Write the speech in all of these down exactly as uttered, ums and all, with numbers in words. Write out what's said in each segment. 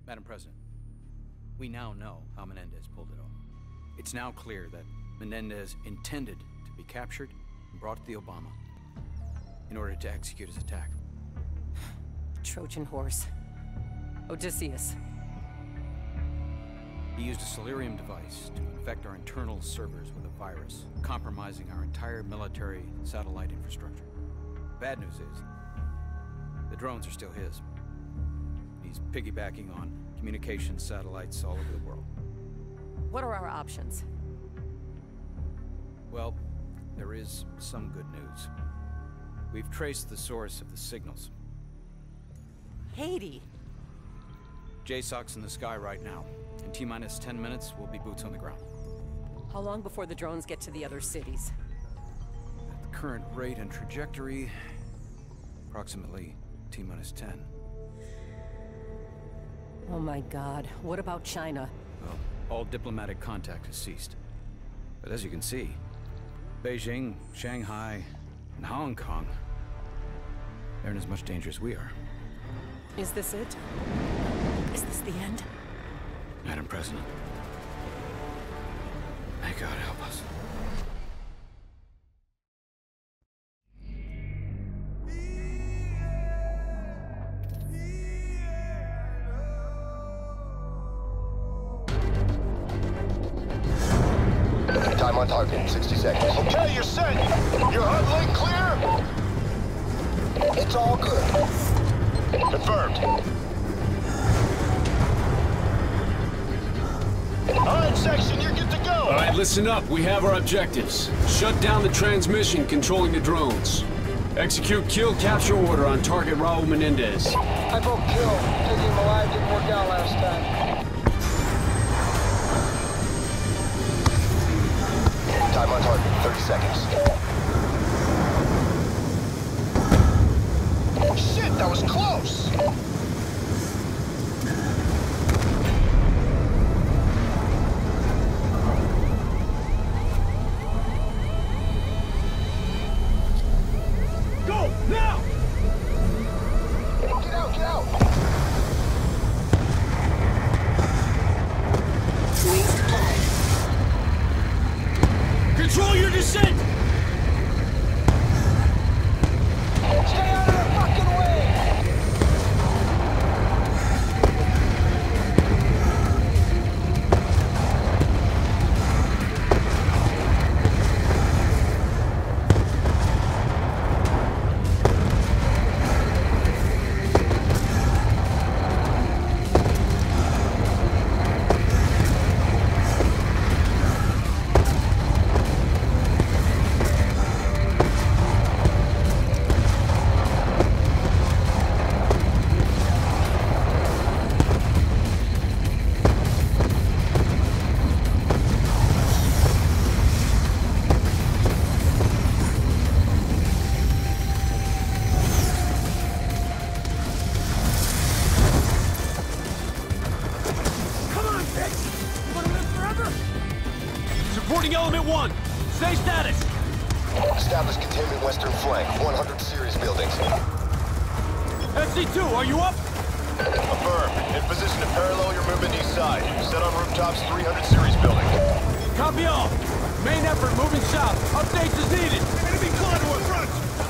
Madam President, we now know how Menendez pulled it off. It's now clear that Menendez intended to be captured and brought to the Obama in order to execute his attack. Trojan horse. Odysseus. He used a Celerium device to infect our internal servers with a virus, compromising our entire military satellite infrastructure. Bad news is, the drones are still his. He's piggybacking on communications satellites all over the world. What are our options? Well, there is some good news. We've traced the source of the signals. Haiti! J SOC's in the sky right now. In T-minus ten minutes, we'll be boots on the ground. How long before the drones get to the other cities? At the current rate and trajectory, approximately T-minus ten. Oh my God, what about China? Well, all diplomatic contact has ceased. But as you can see, Beijing, Shanghai, and Hong Kong, they're in as much danger as we are. Is this it? Is this the end? Madam President, may God help us. Time on target, sixty seconds. Okay, you're set. Your H U D link clear? It's all good. Confirmed. All right, section, you're good to go. All right, listen up. We have our objectives. Shut down the transmission controlling the drones. Execute kill capture order on target Raul Menendez. I broke kill. Taking him alive didn't work out last time. Time on target, thirty seconds. Shit, that was close. Go, now! Get out, get out! Control your descent! Stay out of the fucking way! Reporting element one. Stay status. Establish containment western flank, one hundred series buildings. S C two, are you up? Affirmed. In position to parallel your movement east side. Set on rooftops, three hundred series building. Copy all. Main effort moving south. Updates as needed. Enemy convoy front!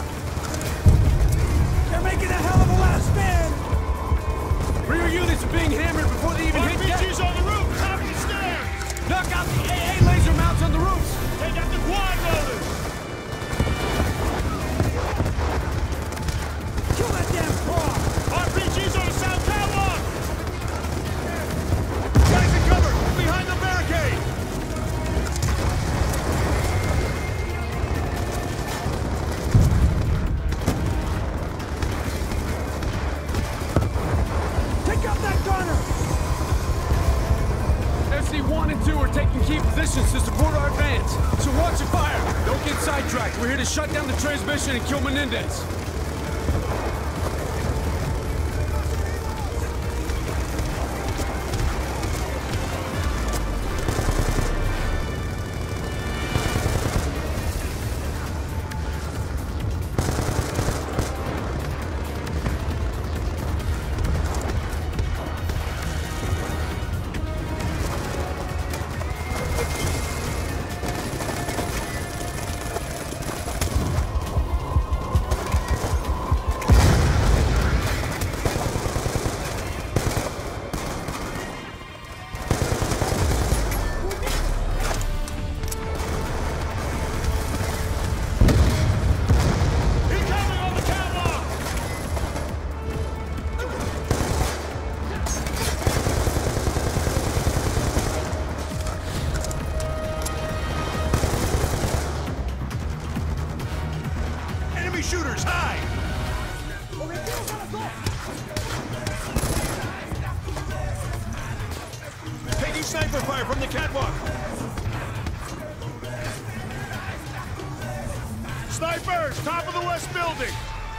They're making a hell of a last stand. Rear units are being hammered before they even hit deck. R P Gs on the roof, top of the stairs! Knock out the A A laser mounts on the roofs. Take out the quad loaders! Kill that damn quad. R P Gs on the south tower! Guys in cover! Behind the barricade! Take out that gunner. S C one and two are taking key positions to support our advance. So watch your fire. Don't get sidetracked. We're here to shut down the transmission and kill Menendez. sniper fire from the catwalk! Snipers! Top of the west building!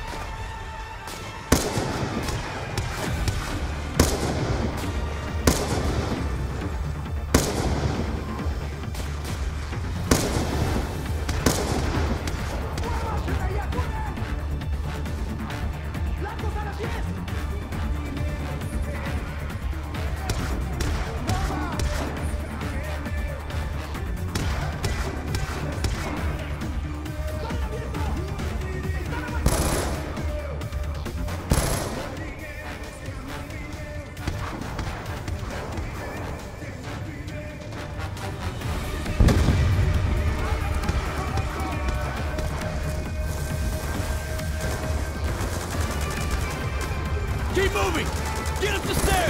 Keep moving! Get up the stairs!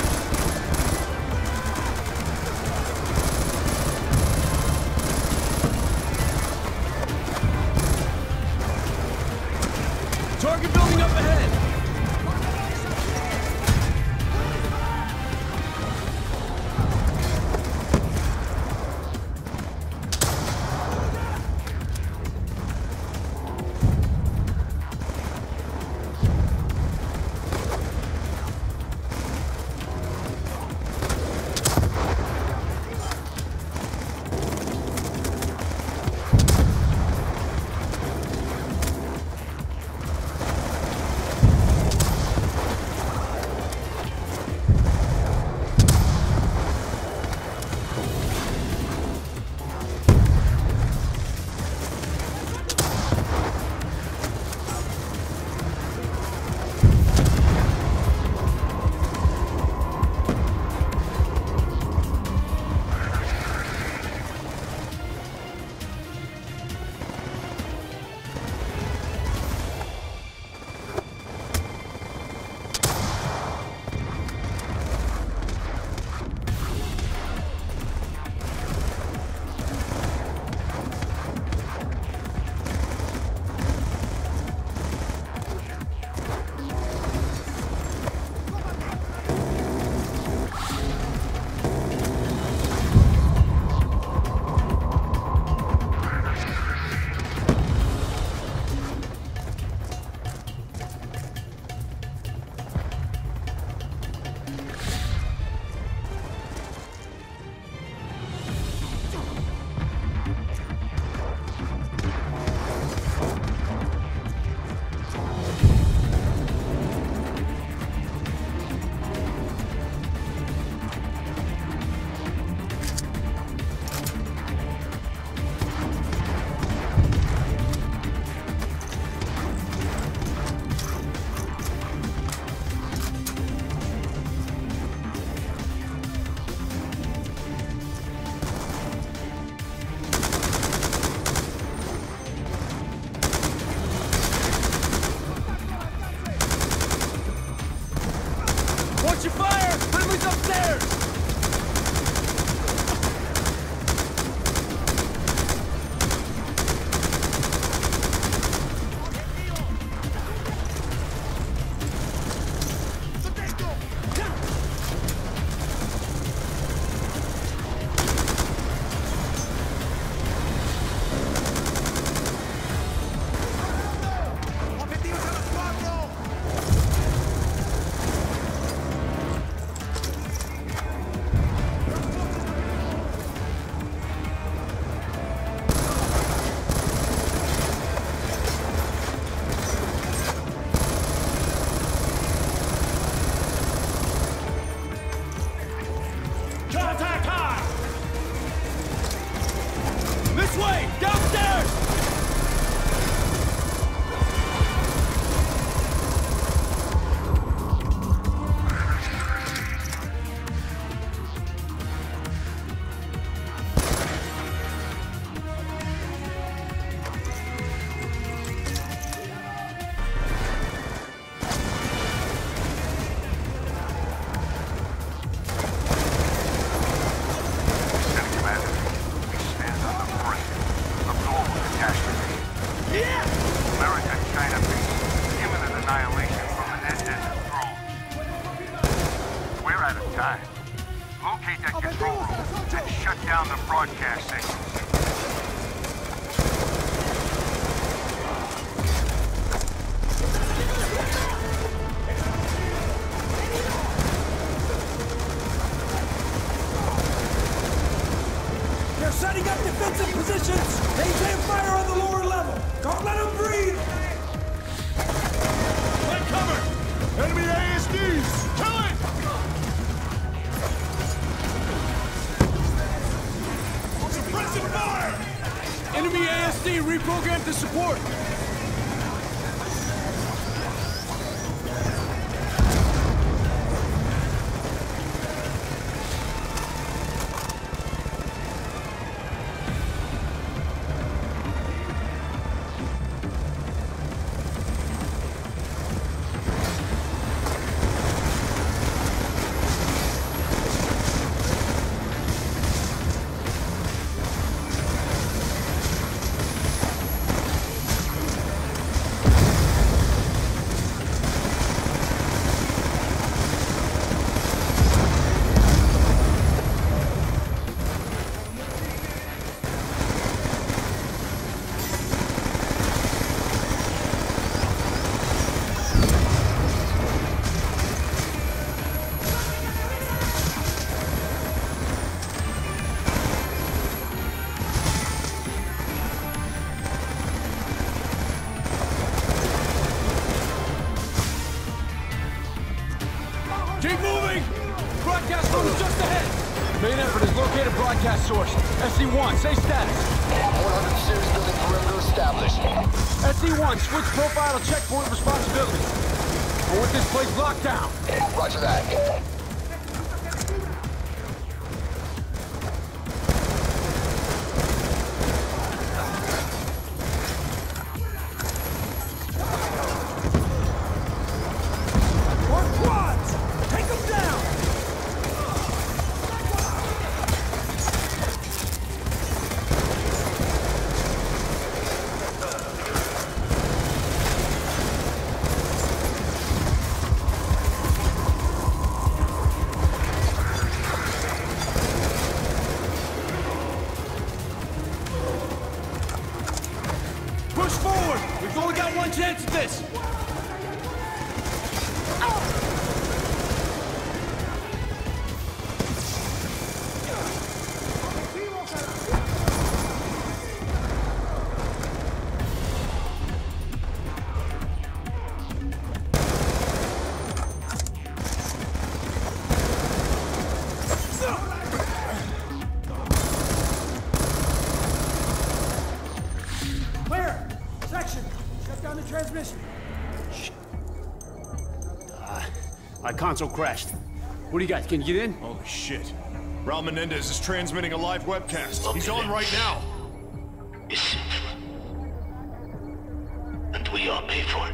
Target building up ahead! Watch your fire! Friendly's upstairs! This way! Downstairs! Locate that control room and shut down the broadcast signal. They're setting up defensive positions! Maintain fire on the lower level! Don't let them breathe! Take cover! Enemy A S Ds! Kill it! Suppressive fire! Enemy A S D reprogrammed to support! Keep moving! Broadcast source is just ahead! Main effort is located broadcast source. S C one, say status. one hundred series building perimeter established. S C one, switch profile to checkpoint responsibility. I want this place locked down. Roger that. Push forward! We've only got one chance at this! Clear! Section! Shut down the transmission. Uh, my console crashed. What do you got? Can you get in? Holy shit. Raul Menendez is transmitting a live webcast. He's on right now. Is sinful. And we all pay for it.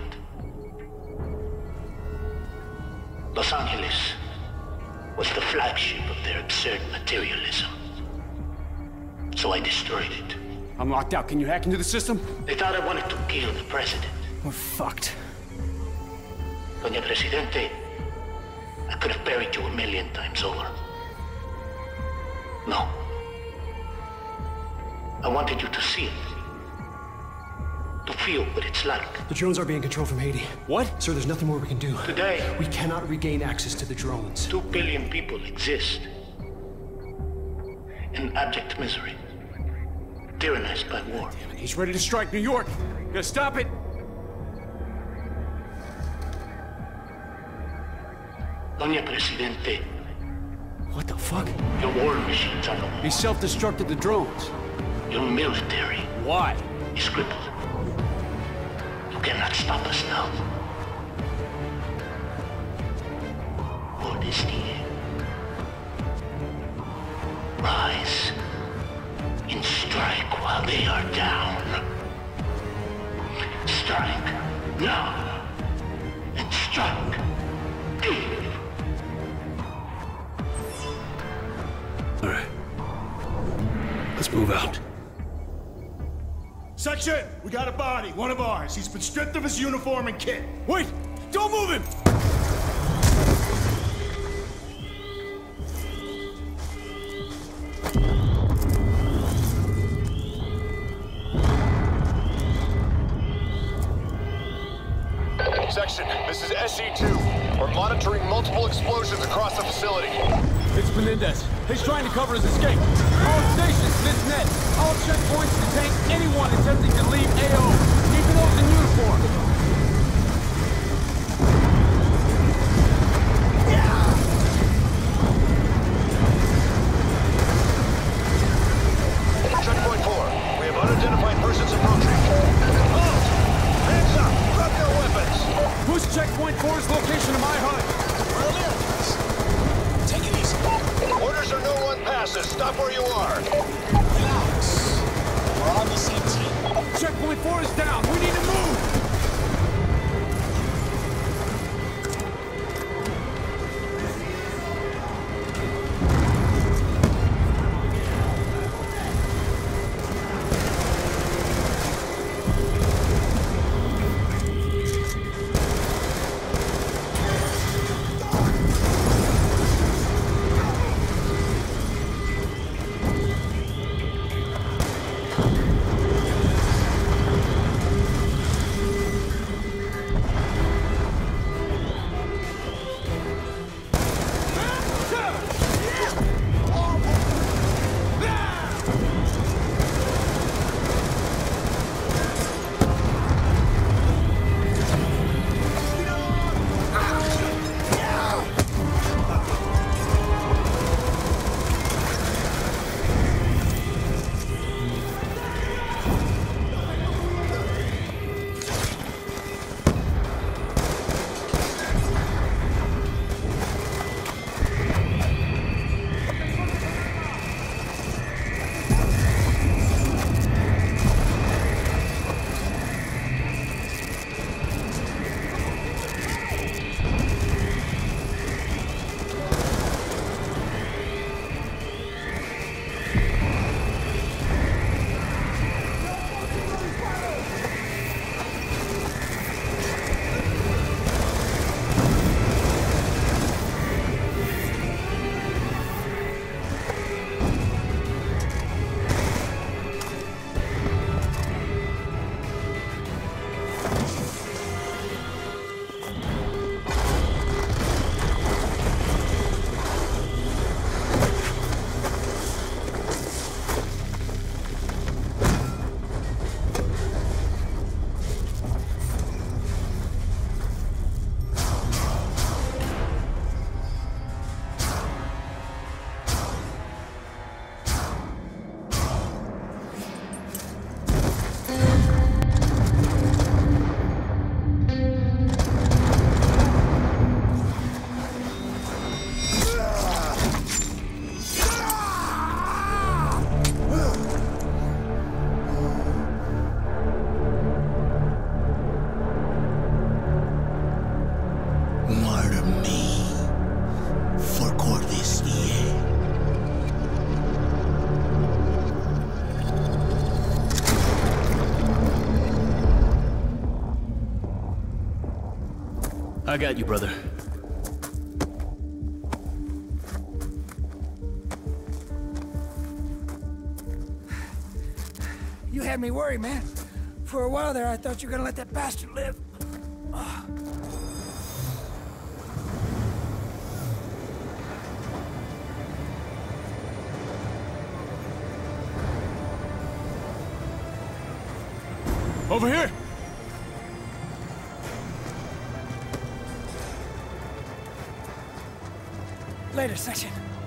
Los Angeles was the flagship of their absurd materialism. So I destroyed it. I'm locked out. Can you hack into the system? They thought I wanted to kill the president. We're fucked. Doña Presidente, I could have buried you a million times over. No. I wanted you to see it. To feel what it's like. The drones are being controlled from Haiti. What? Sir, there's nothing more we can do. Today, We cannot regain access to the drones. two billion people exist. In abject misery. Tyrannized by war. He's ready to strike New York. Gotta stop it. Doña Presidente, What the fuck? your war machines are no more. He self-destructed the drones. Your military Why? is crippled. You cannot stop us now. Lord is near. Rise and strike while they are down. Strike now and strike deep. All right. Let's move out. Section, we got a body, one of ours. He's been stripped of his uniform and kit. Wait! Don't move him! Section, this is S E two. We're monitoring multiple explosions across the facility. It's Menendez. He's trying to cover his escape. All stations, this net. All checkpoints detain anyone attempting to leave A O, even those in uniform. Checkpoint four. We have unidentified persons approaching. Halt! Hands up! Drop your weapons! Who's checkpoint four's location to my H U D? Take it easy. Orders are no one passes. Stop where you are. Relax. We're on the same team. Checkpoint four is down. We need to move. I got you, brother. You had me worried, man. For a while there, I thought you were gonna let that bastard live. Oh. Over here! Later, Section.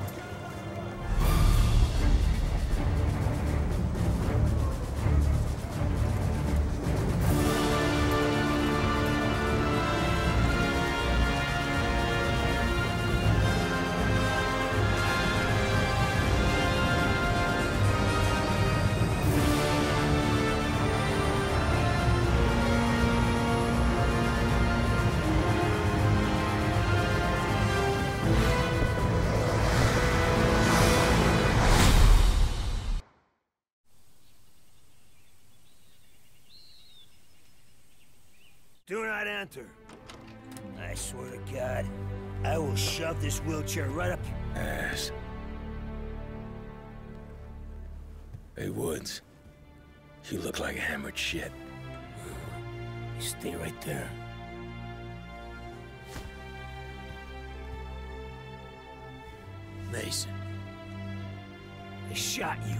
Do not enter. I swear to God, I will shove this wheelchair right up your ass. Hey, Woods. You look like hammered shit. You stay right there. Mason. They shot you.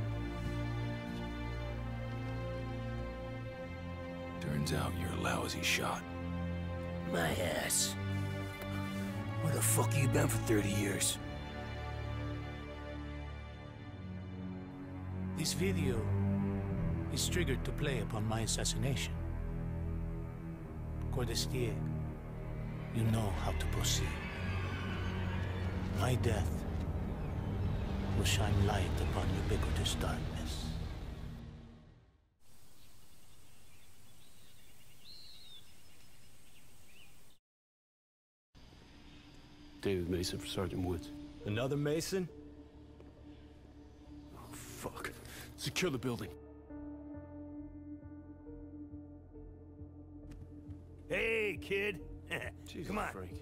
Turns out you're a lousy shot. My ass. Where the fuck you been for thirty years? This video is triggered to play upon my assassination. Cordestier, you know how to proceed. My death will shine light upon ubiquitous darkness. David Mason for Sergeant Woods. Another Mason? Oh, fuck. Secure the building. Hey, kid. Jesus, Come on. Frank.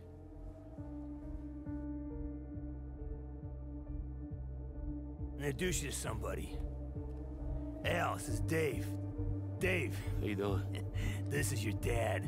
Introduce you to somebody. Al, this is Dave. Dave. How you doing? This is your dad.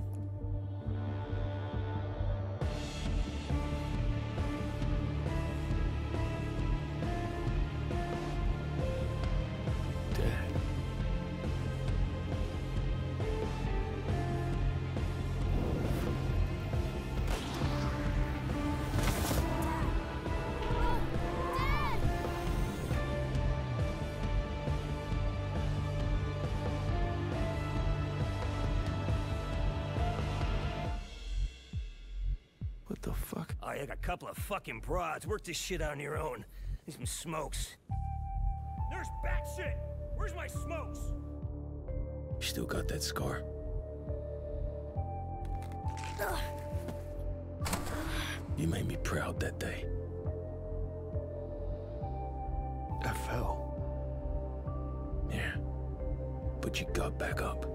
What the fuck? Oh, you got a couple of fucking broads. Work this shit out on your own. Need some smokes. There's bat shit! Where's my smokes? You still got that scar? You made me proud that day. I fell. Yeah. But you got back up.